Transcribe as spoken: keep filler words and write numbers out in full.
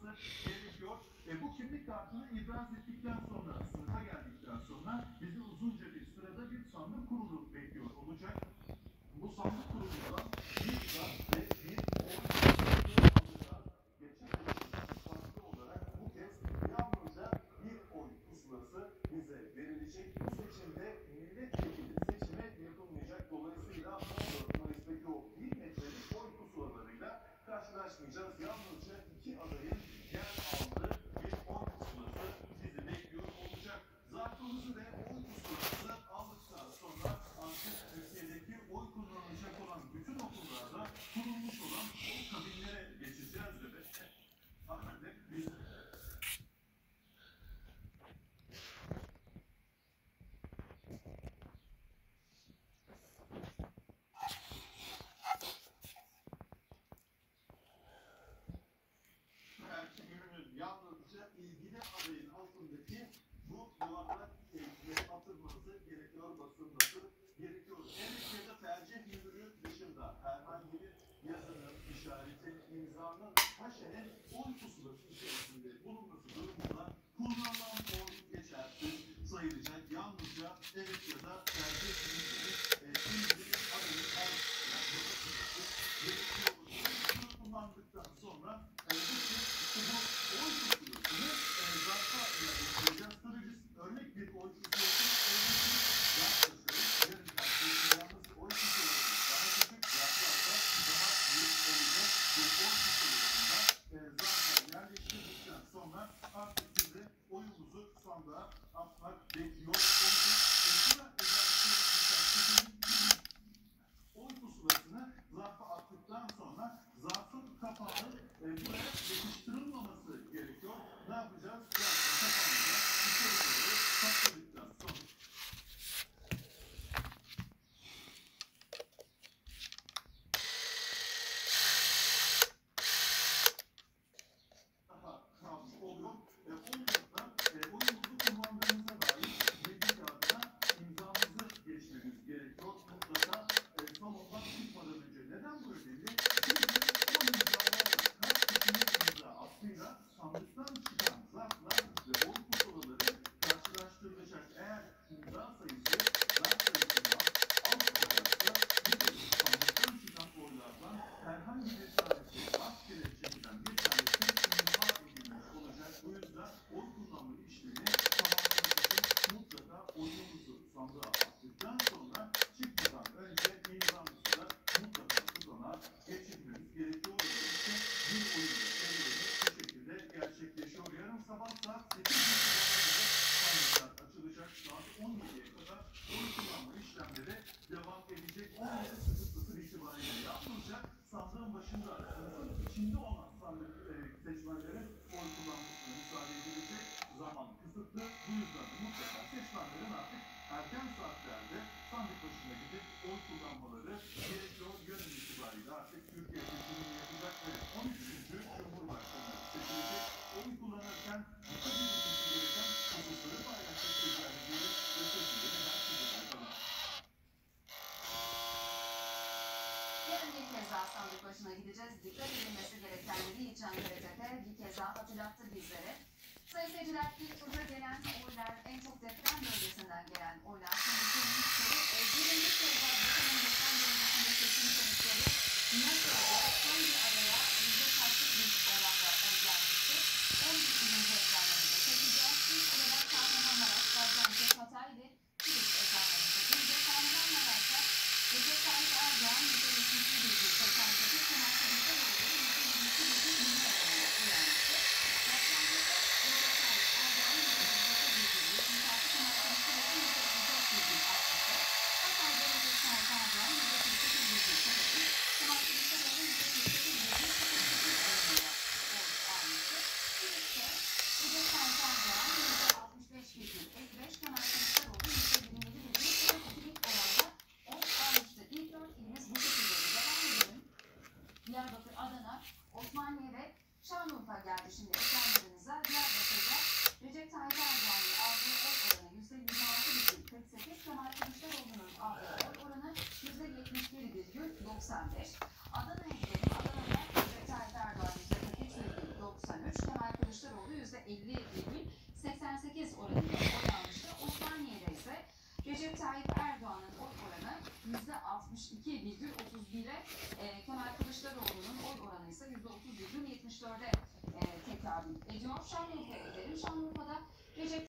gerekiyor. E, bu kimlik kartını ibraz ettikten sonra, sınıfa geldikten sonra bizi uzunca bir sırada bir sandık kurulu bekliyor olacak. Bu sandık kurulundan bir zar ve bir oy alacağız. Geçen farklı olarak bu kez yalnızca bir oy pusulası bize verilecek. Bu seçimde milletvekili seçimi yapılmayacak. Dolayısıyla on dört Mayıs'taki o bir metrelik oy pusulalarıyla karşılaşmayacağız. Yalnızca iki adayın yer aldığı bir oy pusulası bizi bekliyor olacak. Zarfımızı ve oy pusulasını aldıktan sonra artık Türkiye'deki oy kullanılacak olan bütün okullarda kurulmuş olan oy kabinlere geçeceğiz ve hakikaten biz belki gününün yalnızca ilgili adayın altındaki bu yuvarlak keyifleri atılması gerekiyor, basılması gerekiyor. Evet ya da tercih mührü dışında herhangi bir yazının, işaretin, imzanın, haşenin oy pusulası içerisinde bulunması durumunda kullanılan oy geçersiz sayılacak. Yalnızca evet ya da tercih mührü e, ilgili adayın altında gerekiyor. Bunu kullandıktan sonra e, bu kez işte bu oy pusulasını e, zarfa yerleştireceğiz. Tabii biz örnek bir oy pusulasını örneğin yaklaşıyoruz. Yarın karşılaşacağımız oy pusulasını daha küçük, zarflarda daha büyük olacak. Bu oy pusulasında e, zarfa yerleştirdikten sonra artık bizi oyumuzu sandığa atmak bekliyor olacak. E, buna özellikle dikkat çekelim. Oy pusulasını zarfa attıktan sonra zarfın kapağı e, buraya yapıştırılmaması gerekiyor. Ne yapacağız? Zarfın kapağını da içeri doğru sakladıktan sonra daha kalmış oluyor. E, Onunla e, oyumuzu kullandığımıza dair bilgi kağıdına imzamızı geçmemiz gerekiyor. Mutlaka e, salondan çıkmadan önce. Neden bu önemli? Çünkü o imzalarla kaç kişinin imza attığıyla sandıktan çıkan zarflar ve oy pusulaları karşılaştırılacak. Eğer imza sayısı zarf sayısından az olacaksa bu kez sandıktan çıkan oylardan herhangi bir tanesi rastgele çekilen bir tanesi imza edilmiş olacak. Bu yüzden oy kullanma işlemi tamamlamak için mutlaka oyumuzu sandığa attıktan sonra çıkmadan önce imzamızı da mutlaka tutanağa geçirmemiz gerekiyor. İşte bir oyun serüveni bu şekilde gerçekleşiyor. Yarın sabah saat sekiz itibariyle sandıklar açılacak. Saat on yediye kadar oy kullanma işlemleri devam edecek. on yedi sıfır sıfır itibariyle yalnızca sandığın başında, sınıfın içinde olan sandık e, seçmenlere oy kullanmasına müsaade edilecek. Zaman kısıtlı. Bu yüzden de mutlaka seçmenlerin artık erken saatlerde sandık başına gidip oy kullanmaları gerekiyor. Yarın itibariyle artık Türkiye seçimini yapacak ve on üçüncü Cumhurbaşkanı seçilecek. Oy kullanırken dikkat edilmesi gereken hususları paylaşmak üzere diyelim ve sözleri ben size bırakalım. Yarın bir kez daha sandık başına gideceğiz. Dikkat edilmesi gerekenleri İç Ankara Tepe bir kez daha hatırlattı bizlere. Sayın seyirciler, ilk turda gelen oylar, en çok deprem bölgesinden gelen oylar sonuçlanmıştı. yirmi kez daha bakanın deprem bölgesinde seçim sonuçları nasıl oldu? Hangi araya yüzde kaçlık bir oranda oy gelmişti? on birinci ekranlarında çekeceğiz. İlk olarak Kahramanmaraş, Gaziantep, Hatay'dı. Kilis ekranlarında çekeceğiz. Kahramanmaraş'ta Recep Tayyip Erdoğan yüzde yetmiş bir virgül seksen sekiz, Kemal Kılıçdaroğlu yüzde yirmi iki virgül yirmi oranında oy almıştı. Gaziantep'te Recep Tayyip Erdoğan yüzde yirmi dokuz virgül yetmiş altı, Kemal Kılıçdaroğlu yüzde otuz dört virgül altmış beş, Hatay'da Recep Tayyip Erdoğan yüzde kırk sekiz virgül sıfır üç, Kemal Kılıçdaroğlu yüzde kırk sekiz virgül sıfır sekiz oranında oy almıştı. Kilis'te Recep Tayyip Erdoğan yüzde altmış beş virgül elli beş, Kemal Kılıçdaroğlu yüzde yirmi yedi virgül kırk ikilik oranda oy almıştı. İlk dört ilimiz bu şekilde devam edelim. Diyarbakır, Adana, Osmaniye ve Şanlıurfa geldi şimdi ekranlarınıza. Diyarbakır'da Recep Tayyip Erdoğan'ın aldığı oy oranı yüzde yirmi altı virgül kırk sekiz, Kemal Kılıçdaroğlu'nun aldığı oy oranı yüzde yetmiş bir virgül doksan beş. Adana'ya gidelim. Adana'da Recep Tayyip Erdoğan yüzde kırk üç virgül doksan üç, Kemal seksen sekiz oranında oy almıştı. Osmaniye'de ise Recep Tayyip Erdoğan'ın oy oranı yüzde altmış iki virgül otuz bire, e, Kemal Kılıçdaroğlu'nun oy oranı ise yüzde otuz virgül yetmiş dörde e, tekabül ediyor. Şanlıurfa'ya gidelim. Şanlıurfa'da Recep